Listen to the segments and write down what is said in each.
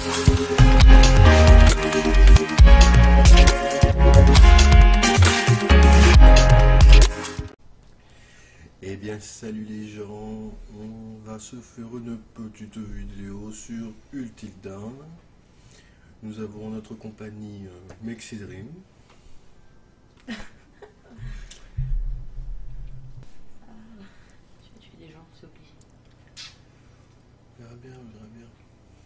Eh bien salut les gens, on va se faire une petite vidéo sur Ultildown. Nous avons notre compagnie Mexidream. Je vais tuer des gens, s'il vous plaît. On verra bien, on verra bien.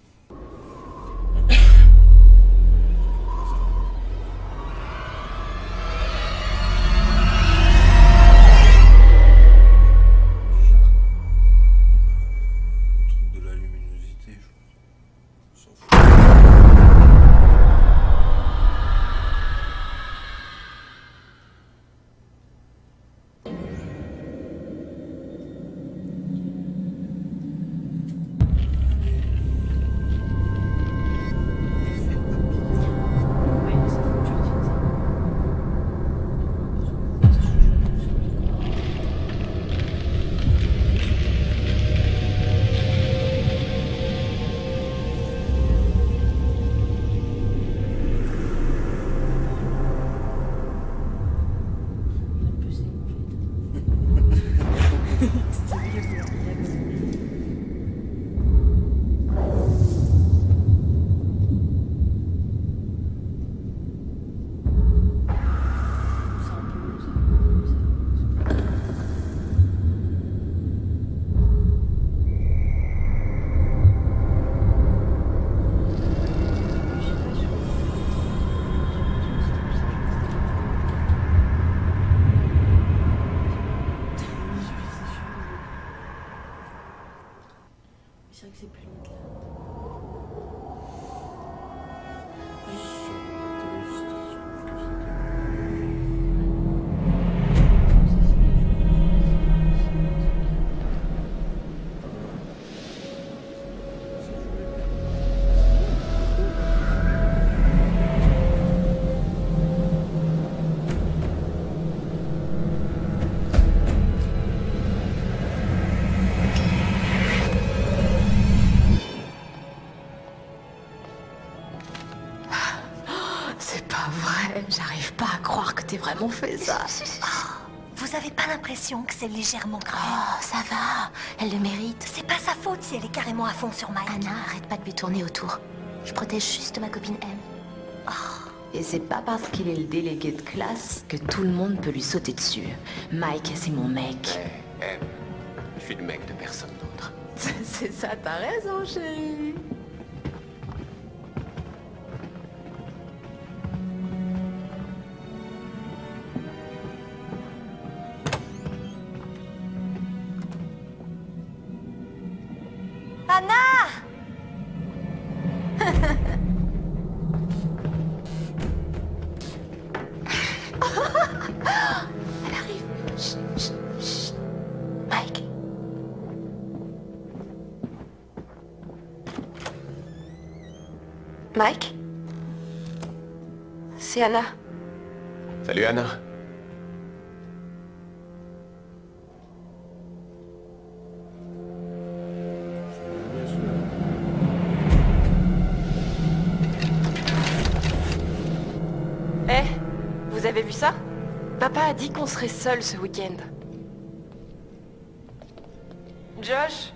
C'est vrai que c'est plus long là. C'est pas vrai, j'arrive pas à croire que t'aies vraiment fait ça. Vous avez pas l'impression que c'est légèrement grave? Oh, ça va, elle le mérite. C'est pas sa faute si elle est carrément à fond sur Mike. Anna, arrête pas de lui tourner autour. Je protège juste ma copine M. Oh. Et c'est pas parce qu'il est le délégué de classe que tout le monde peut lui sauter dessus. Mike, c'est mon mec. M, je suis le mec de personne d'autre. C'est ça, t'as raison, chérie. Anna! Elle arrive. Chut, chut, chut. Mike. Mike? C'est Anna. Salut Anna. Eh, vous avez vu ça? Papa a dit qu'on serait seuls ce week-end. Josh?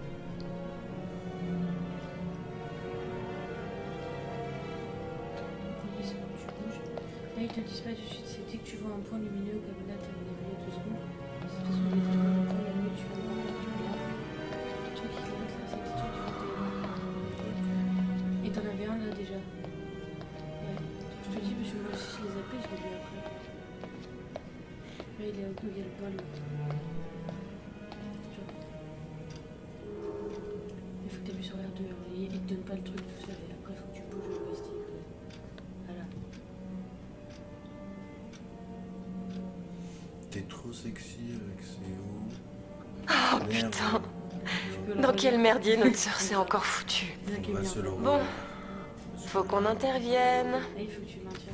Là, ils te disent pas tout de suite, c'est dès que tu vois un point lumineux comme là, t'as une il y a 2 secondes. C'est parce qu'on est vraiment le point lumineux que tu viens de voir là, tu vois là. Les trucs qui montent là, c'est des trucs qui font des... Et t'en avais un là déjà. Ouais. Je te dis, parce que moi aussi, je les appelle, je l'ai vu après. Là, il est au il y a le bol là. Genre. Il faut que t'appuies sur R2, hein, et il te donne pas le truc tout seul, et après, il faut que tu bouges le joystick. Voilà. T'es trop sexy avec ces hauts. Oh Merde. putain! Dans quel merdier notre sœur s'est encore foutue? On va se le Bon, revoir. faut qu'on intervienne. Là, il faut que tu maintiens.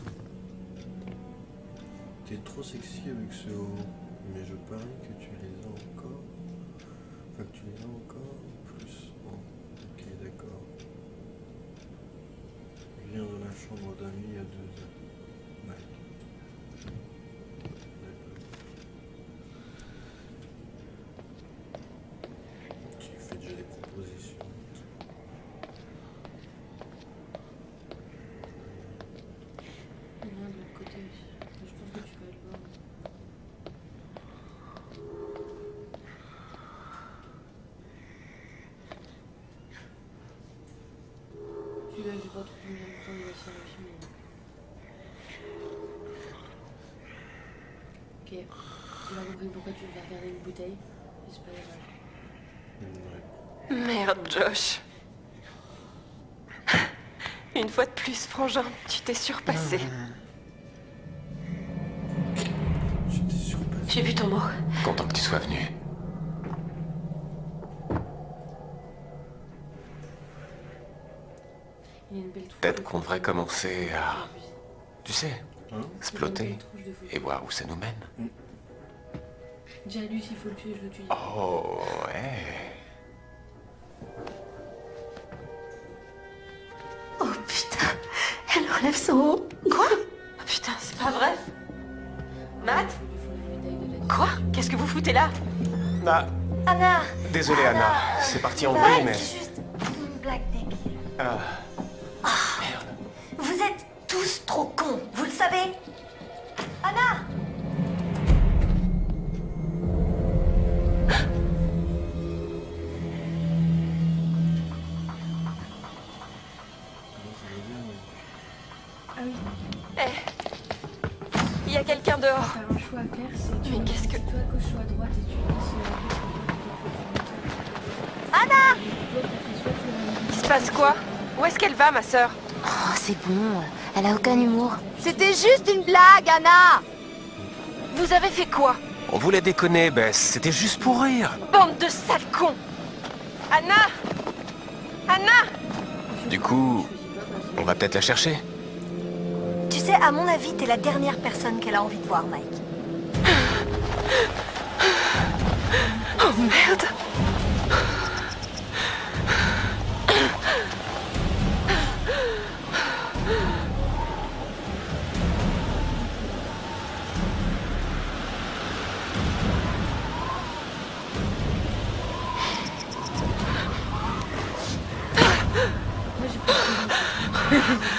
T'es trop sexy avec ce haut, mais je parie que tu les as encore. Enfin, que tu les as encore plus. Oh, ok, d'accord. chambre d'amis il y a 2 heures. Ouais. Tu lui fais déjà des propositions. Non, de l'autre côté aussi. Je pense que tu vas le voir. Celui-là, j'ai pas trop combien de fois il va se faire le film. Ok. J'ai pas compris pourquoi tu veux regarder une bouteille. C'est pas grave. Ouais. Merde, Josh. Une fois de plus, frangin, tu t'es surpassé. Tu t'es surpassé. J'ai vu ton mot. Content que tu sois venu. Il y a une belle trousse. Peut-être qu'on devrait commencer à, tu sais, Hein? exploiter et voir où ça nous mène. Déjà, lui, s'il faut le tuer, je le tue. Oh, ouais. Oh putain, elle enlève son haut. Quoi? Oh, putain, c'est pas vrai. Matt? Il faut lui foutre la médaille de la Quoi? Qu'est-ce que vous foutez là? Ah, Anna, désolé Anna, c'est parti en bah, vrille, mais... c'est juste une blague débile. Ah, merde. Vous êtes tous trop cons, vous le savez? Anna! Ah oui, Il y a quelqu'un dehors. t'as un choix à faire, c'est tu Mais qu'est-ce que- toi à gauche ou à droite et tu passes Anna! Il se passe quoi? Où est-ce qu'elle va, ma sœur? Oh, c'est bon, elle a aucun humour. C'était juste une blague, Anna! Vous avez fait quoi? On voulait déconner, Bess, c'était juste pour rire. Bande de sales cons! Anna! Anna! Du coup, on va peut-être la chercher. Tu sais, à mon avis, t'es la dernière personne qu'elle a envie de voir, Mike. Oh merde! Moi, j'ai pas de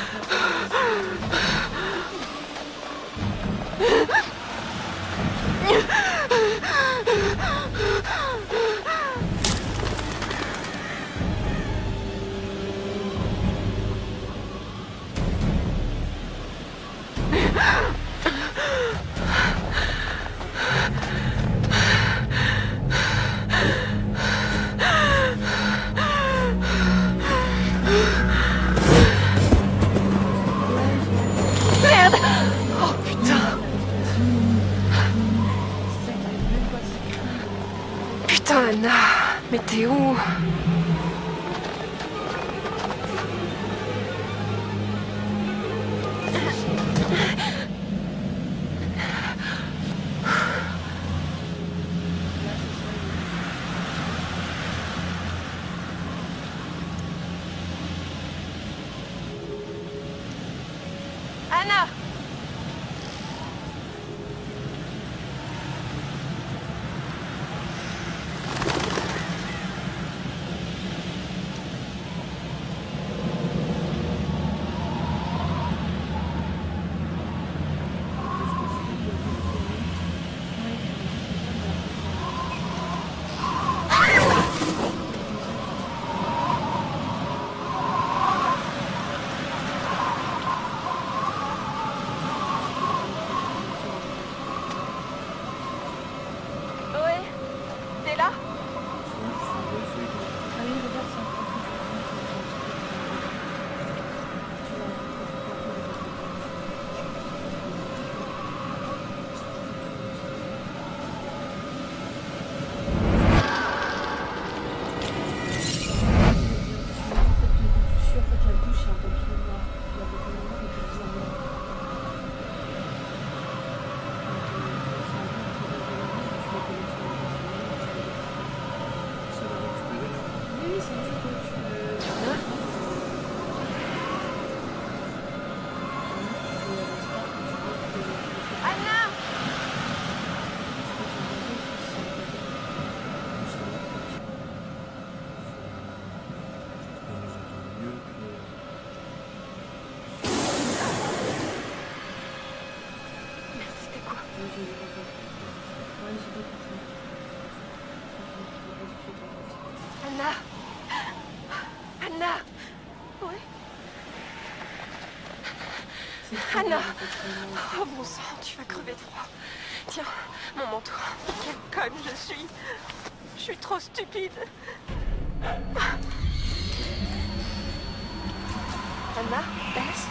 Merde! Oh putain! Putain, Anna! Mais t'es où? Anna! Chloé? T'es là? Ah oui, regarde, c'est un peu en fait, la bouche, c'est un papillon noir. Il y a un papillon noir et tout le noir. Ça va récupérer là. Oui, c'est juste que tu... j'ai pas compris. Ouais, j'ai pas compris. Anna! Anna! Oui? C'est trop Anna! bien, en fait, vraiment. Oh mon sang, tu vas crever de froid. Tiens, mon manteau. Quelle conne je suis. Je suis trop stupide. Anna? Bess?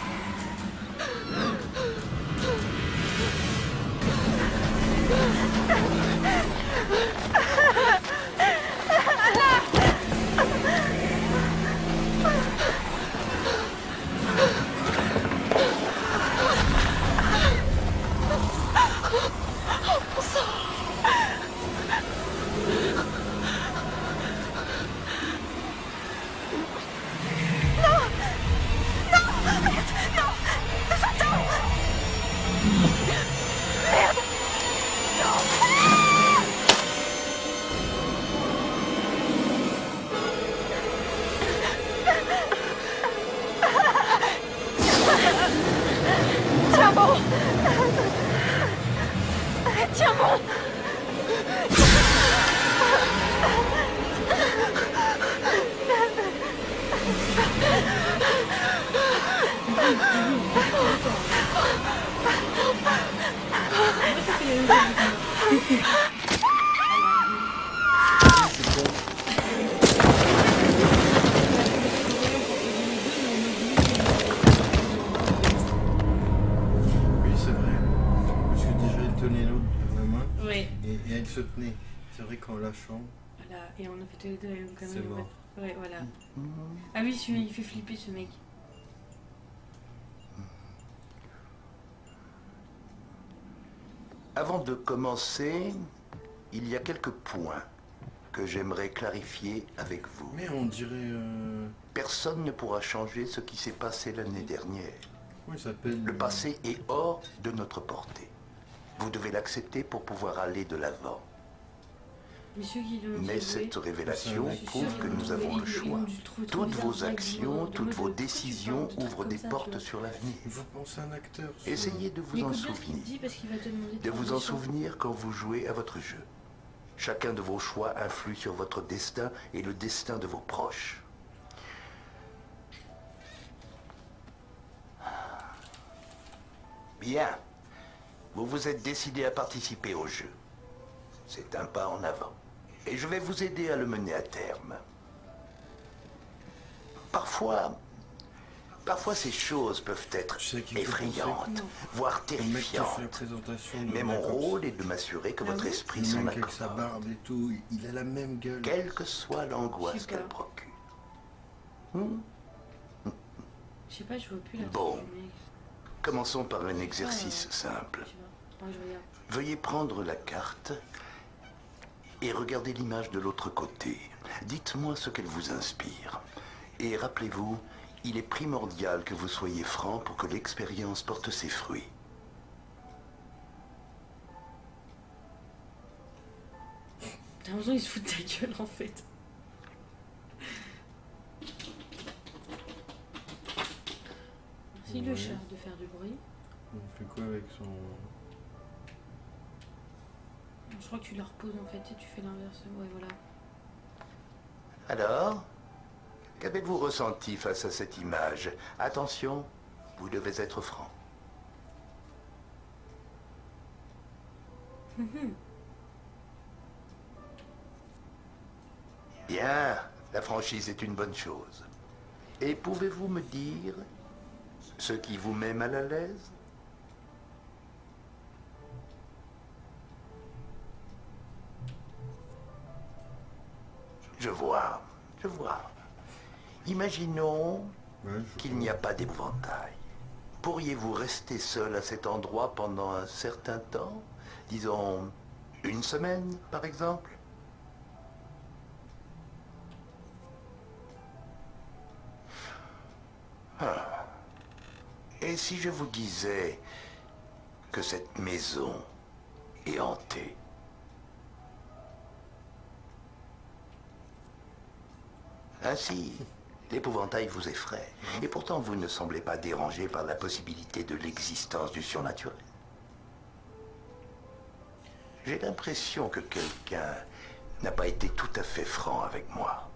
Tiens bon! Tiens bon! Oui, c'est vrai. Parce que déjà, il tenait l'autre à la main Ouais, et elle se tenait. C'est vrai qu'en lâchant, voilà. Et on a fait tous les deux la même connerie. c'est en mort. fait. Ouais, voilà. Ah oui, celui-là, il fait flipper ce mec. Avant de commencer, il y a quelques points que j'aimerais clarifier avec vous. Mais on dirait... Personne ne pourra changer ce qui s'est passé l'année dernière. Comment il s'appelle Le passé est hors de notre portée. Vous devez l'accepter pour pouvoir aller de l'avant. Mais ceux qui l'ont Mais joué, cette révélation Je suis prouve sûre que qu'ils nous l'ont avons trouvé- le ils choix. l'ont dû trouver trop Toutes bizarre, vos ouais, actions, de toutes mode, vos pourquoi tu décisions parles de trucs ouvrent comme des ça, portes tu vois. sur l'avenir. Il faut penser à un acteur. ça. Essayez de vous Mais en écoute bien ce qu'il souvenir. te dit parce qu'il va te demander De faire vous des en choix. souvenir quand vous jouez à votre jeu. Chacun de vos choix influe sur votre destin et le destin de vos proches. Bien. Vous vous êtes décidé à participer au jeu. C'est un pas en avant. Et je vais vous aider à le mener à terme. Parfois ces choses peuvent être Tu sais qu'il faut effrayantes, penser. voire Le mec qui a fait la terrifiantes. présentation de Mais mon Black Ops, rôle est de m'assurer que Ah votre oui esprit le s'en mec avec sa accorde, barbe et tout, il a la même gueule. quelle que soit Je l'angoisse sais qu'elle pas. procure. Je sais pas, je vois plus la Bon. tête du mec. Commençons par un exercice simple. Je sais pas. Ouais, je regarde. Veuillez prendre la carte et regardez l'image de l'autre côté. Dites-moi ce qu'elle vous inspire. Et rappelez-vous, il est primordial que vous soyez franc pour que l'expérience porte ses fruits. T'as l'impression qu'il se fout de ta gueule en fait. Merci le Ouais. chat de faire du bruit. On fait quoi avec son... Je crois que tu la reposes en fait et tu fais l'inverse. Ouais, voilà. Alors, qu'avez-vous ressenti face à cette image? Attention, vous devez être franc. Bien, la franchise est une bonne chose. Et pouvez-vous me dire ce qui vous met mal à l'aise? Je vois, je vois. Imaginons Ouais, je qu'il vois. n'y a pas d'épouvantail. Pourriez-vous rester seul à cet endroit pendant un certain temps? Disons, une semaine, par exemple? Ah. Et si je vous disais que cette maison est hantée? Ainsi, l'épouvantail vous effraie. Et pourtant, vous ne semblez pas dérangé par la possibilité de l'existence du surnaturel. J'ai l'impression que quelqu'un n'a pas été tout à fait franc avec moi.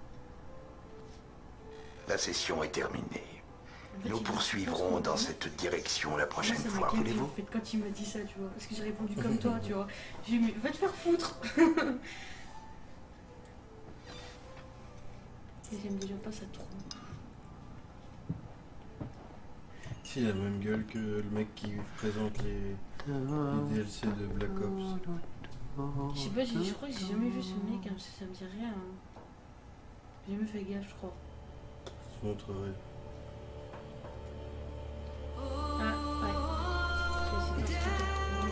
La session est terminée. En fait, Nous il poursuivrons dit, dans cette direction la prochaine moi, ça fois, m'a calmé, voulez-vous? en fait, quand il m'a dit ça, tu vois. Parce que j'ai répondu comme toi, tu vois. J'ai dit, mais va te faire foutre. Et j'aime déjà pas sa trompe. Si, il a la même gueule que le mec qui présente les DLC de Black Ops. Je sais pas, je crois que j'ai jamais vu ce mec, hein, ça me dit rien. Hein. J'ai jamais fait gaffe, je crois. Je te montrerai. Ah, ouais. Je vais essayer de trouver.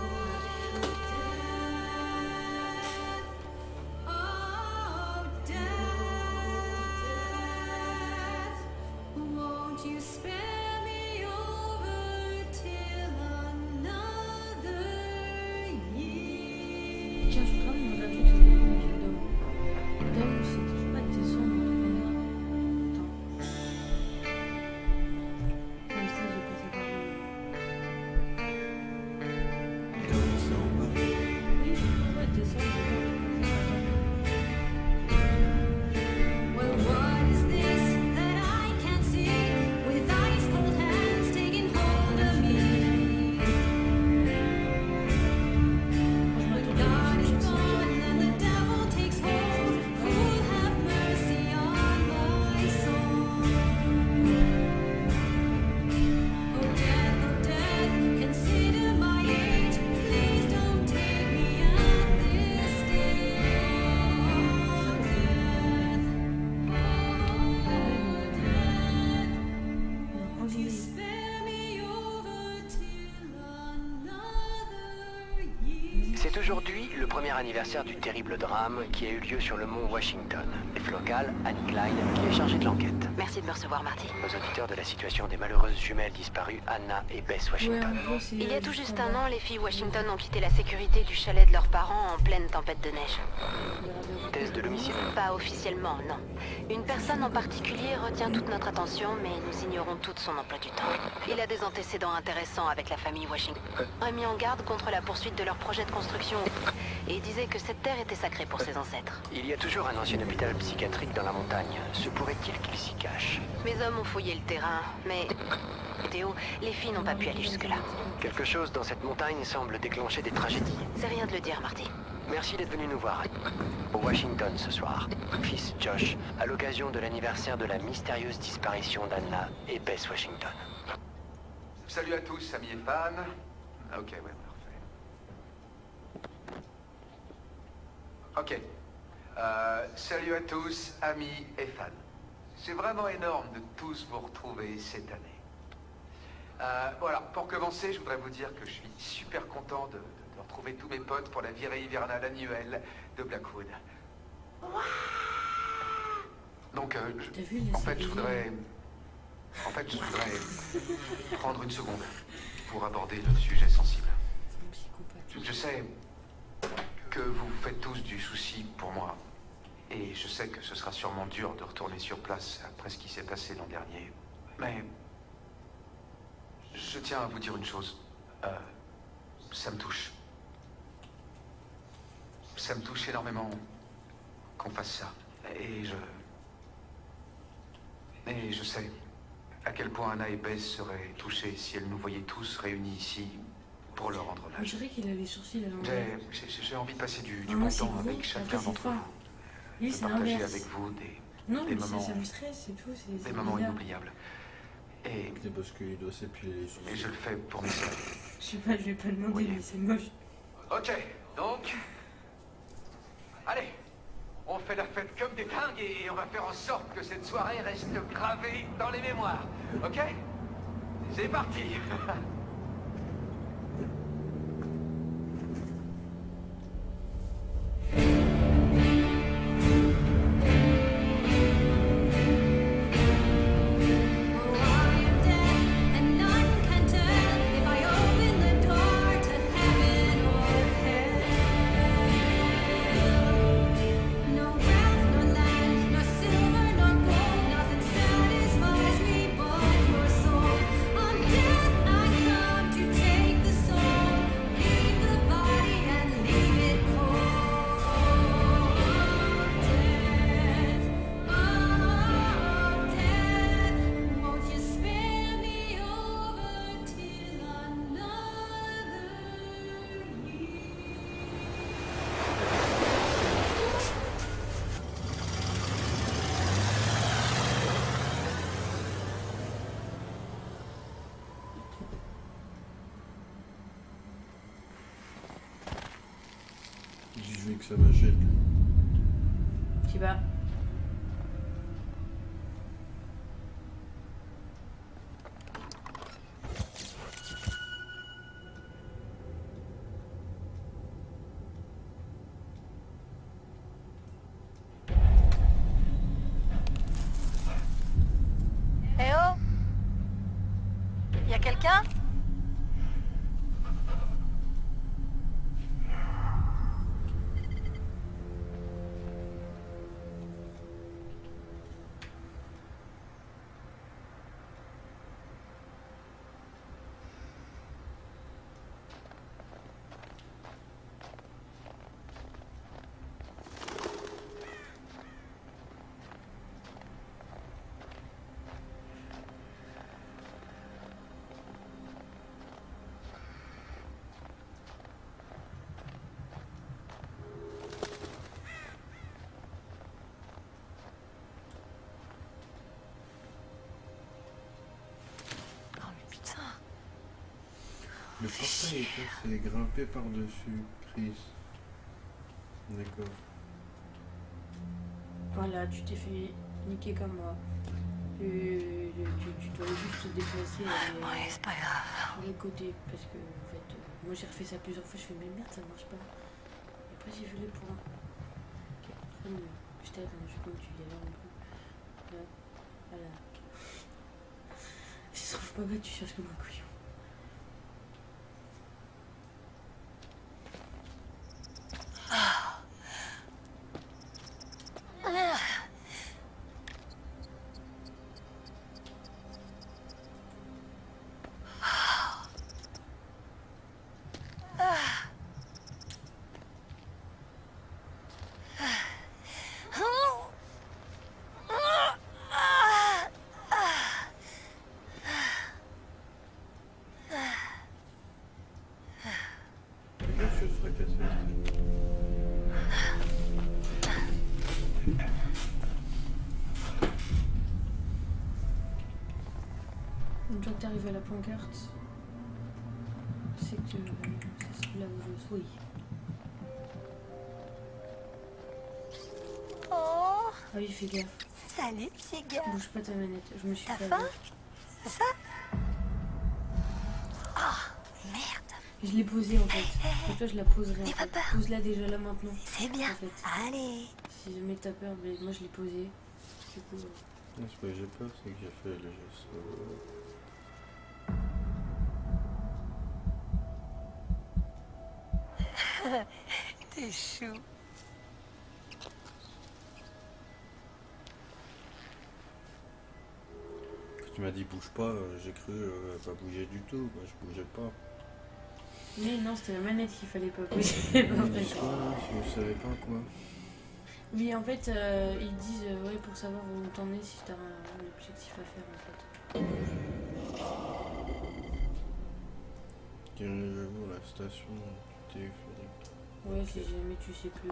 Tiens, je suis quand même dans un truc, c'est pas comme du Dom. Dom, c'est pas de descendre, un truc comme ça. Attends. Comme ça, j'ai passé par là. C'est en bas. Oui, ouais, descendre, j'ai pas un truc comme ça. Well, what is this that I can't see with ice cold hands taking hold of me? God is gone and the devil takes hold. Who'll have mercy on my soul? Oh death, consider my age. Please don't take me at this stage. Spare me over till another year. C'est aujourd'hui le premier anniversaire du terrible drame qui a eu lieu sur le mont Washington. Chef local, Annie Klein, qui est chargée de l'enquête. Merci de me recevoir, Marty. Aux auditeurs de la situation des malheureuses jumelles disparues Anna et Bess Ouais, Washington. en gros, c'est. Il y a tout juste un an, les filles Washington ont quitté la sécurité du chalet de leurs parents en pleine tempête de neige. Thèse de l'homicide. Pas officiellement, non. Une personne en particulier retient toute notre attention, mais nous ignorons tout de son emploi du temps. Il a des antécédents intéressants avec la famille Washington. On a mis en garde contre la poursuite de leur projet de construction et disait que cette terre était sacrée pour ses ancêtres. Il y a toujours un ancien hôpital psychiatrique dans la montagne. Se pourrait-il qu'il s'y cache? Mes hommes ont fouillé le terrain, mais... Théo, les filles n'ont pas pu aller jusque-là. Quelque chose dans cette montagne semble déclencher des tragédies. C'est rien de le dire, Marty. Merci d'être venu nous voir. Au Washington ce soir, fils Josh, à l'occasion de l'anniversaire de la mystérieuse disparition d'Anna et Bess Washington. Salut à tous, amis et fans. Ok, ouais, parfait. Ok. Salut à tous, amis et fans. C'est vraiment énorme de tous vous retrouver cette année. Voilà, pour commencer, je voudrais vous dire que je suis super content de retrouver tous mes potes pour la virée hivernale annuelle de Blackwood. Donc, en fait, je voudrais prendre une seconde pour aborder le sujet sensible. C'est un psychopathe. Je sais que vous faites tous du souci pour moi. Et je sais que ce sera sûrement dur de retourner sur place après ce qui s'est passé l'an dernier. Mais je tiens à vous dire une chose. Ça me touche. Ça me touche énormément qu'on fasse ça. Et je sais à quel point Anna et Bess seraient touchées si elles nous voyaient tous réunis ici pour leur rendre Je hommage. dirais qu'il a les sourcils à l'envers. J'ai envie de passer du Ah, bon moi, c'est temps gros, avec chacun après, c'est d'entre fin. vous. Lui, De c'est partager l'inverse. avec vous Non, des mais moments, ça me stresse, c'est tout. C'est des moments bizarre. inoubliables. Et C'est parce qu'il doit s'épiler les sourcils. je le fais pour mes sœurs. Je sais pas, je vais pas demander, Oui. mais c'est moche. Ok, donc... Allez, on fait la fête comme des dingues et on va faire en sorte que cette soirée reste gravée dans les mémoires. Ok? C'est parti. I que ça m'achète. Je sais pas. Eh oh! Y a quelqu'un? Le portail est cassé, grimper par-dessus, Chris. D'accord. Voilà, tu t'es fait niquer comme moi. Tu dois juste te déplacer Ouais, c'est pas grave. sur le côté. Parce que, en fait, moi j'ai refait ça plusieurs fois. Je fais, mais merde, ça marche pas. Et après, j'ai vu les points. Ok, comprenne, je t'aide, hein, je sais pas où tu y allais un peu. Là, voilà. Si ça se trouve pas bête, tu cherches comme un couillon. Fais gaffe, je te ferai casser la tête. Une fois que t'arrives à la pancarte, c'est que c'est là où je suis. Oh, Ah oui, fais gaffe. salut, petit gars. Bouge pas ta manette, je me suis T'as fait faim? avoir. C'est ça? Oh, merde. Je l'ai posée en fait. Et toi, je la poserai en N'aie pas fait. peur. Pose-la déjà là maintenant. C'est bien. En fait. Allez. Si jamais t'as peur, mais moi je l'ai posée. Du coup, Non, c'est pas que j'ai peur, c'est que j'ai fait le geste. T'es chou. Quand tu m'as dit bouge pas, j'ai cru pas bouger du tout, quoi. Je bougeais pas. mais non, c'était la manette qu'il fallait pas poser. Ils En disent fait. quoi là? Je savais pas quoi. Oui, en fait, ils disent ouais, pour savoir où t'en es, si t'as un objectif à faire en fait. Dirigez-vous à la station du téléphonique. Ouais, si jamais tu sais plus.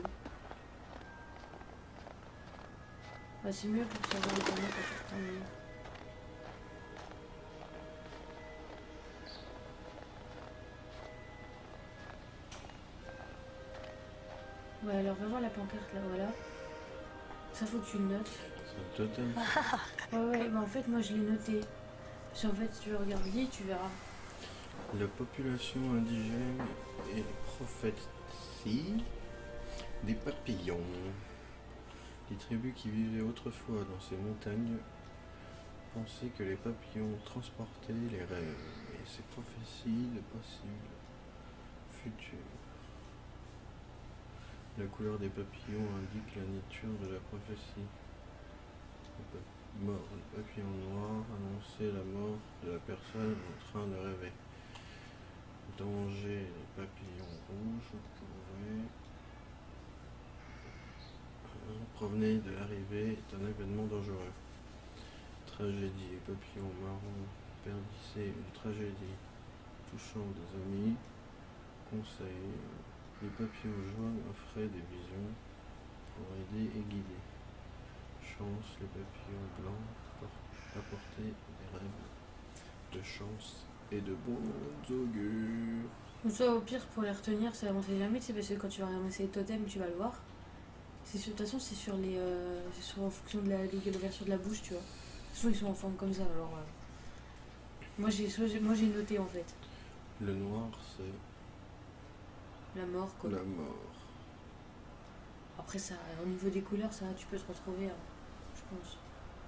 Bah, c'est mieux pour savoir où t'en es quand tu t'ennuies. Ouais, alors va voir la pancarte là, voilà. Ça faut que tu le notes. C'est un totem. Ouais, bah en fait, moi je l'ai noté. Parce qu'en fait, si tu regardes bien, tu verras. La population indigène et prophétie des papillons. Les tribus qui vivaient autrefois dans ces montagnes pensaient que les papillons transportaient les rêves et ces prophéties de possibles futurs. La couleur des papillons indique la nature de la prophétie. Le papillon noir annonçait la mort de la personne en train de rêver. Danger, les papillons rouges provenaient de l'arrivée est un événement dangereux. Tragédie, les papillons marrons perdissaient une tragédie touchant des amis. Conseil, les papillons jaunes offraient des visions pour aider et guider. Chance, les papillons blancs apportaient des rêves de chance et de bons augures. Ou soit au pire, pour les retenir, ça avancer jamais, tu sais, parce que quand tu vas ramasser les totems, tu vas le voir. De toute façon, c'est sur les. C'est en fonction de l'ouverture de la bouche, tu vois. Souvent, ils sont en forme comme ça, alors. Moi, j'ai noté en fait. Le noir, c'est La mort, quoi. la mort. Après, ça, au niveau des couleurs, ça, tu peux te retrouver, je pense.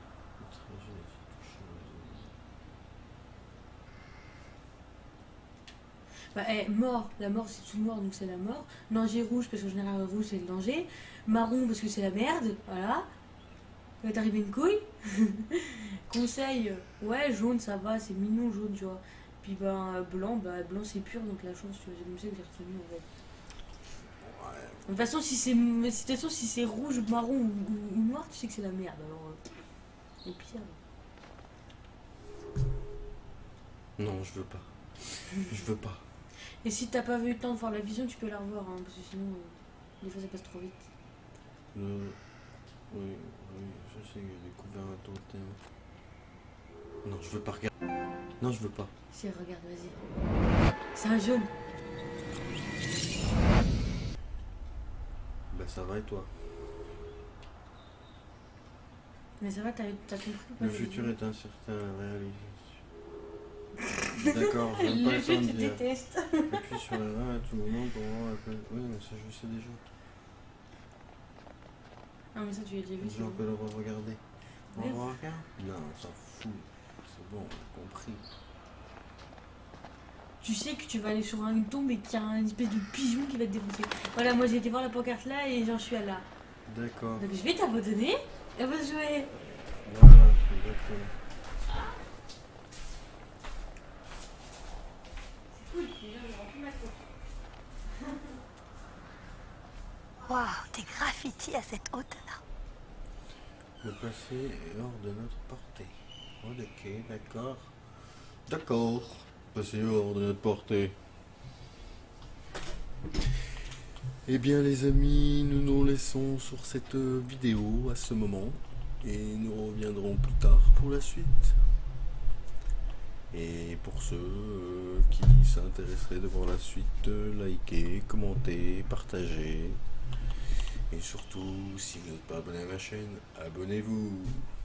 Bah, mort, la mort c'est tout noir donc c'est la mort. Danger rouge parce qu'en général rouge c'est le danger. Marron parce que c'est la merde, voilà. Il va t'arriver une couille. Conseil, ouais, jaune ça va, c'est mignon jaune, tu vois. Puis ben blanc c'est pur donc la chance, tu vois, c'est comme ça que j'ai retenu en fait. De toute façon, si c'est rouge, marron ou noir, tu sais que c'est la merde alors. Au pire. Non, je veux pas. Je veux pas. Et si t'as pas eu le temps de voir la vision, tu peux la revoir, hein, parce que sinon, des fois ça passe trop vite. Oui, je sais que j'ai découvert un totem. Non, je veux pas regarder. Non, je veux pas. Si, regarde, vas-y. C'est un jaune. Bah ça va et toi? Mais ça va, t'as compris ou pas? Le futur est incertain, la réalisation. D'accord, j'aime pas Le le fait, temps de tu dire. détestes. Appuie sur R1 à tout moment pour voir un peu. Oui, mais ça je sais déjà. Ah, mais ça, tu l'as déjà vu. Je peux le re-regarder. On Oui. regarde? Non, on s'en fout. C'est bon, on a compris. Tu sais que tu vas aller sur une tombe et qu'il y a une espèce de pigeon qui va te défoncer. Voilà, moi j'ai été voir la pancarte là et j'en suis à là. D'accord. Donc je vais t'abandonner et on va jouer. Voilà, exactement. Waouh, des graffitis à cette hauteur. Le passé est hors de notre portée. Oh, ok, d'accord. D'accord. Passé est hors de notre portée. Eh bien les amis, nous nous laissons sur cette vidéo à ce moment. Et nous reviendrons plus tard pour la suite. Et pour ceux qui s'intéresseraient de voir la suite, likez, commentez, partagez. Et surtout, si vous n'êtes pas abonné à ma chaîne, abonnez-vous.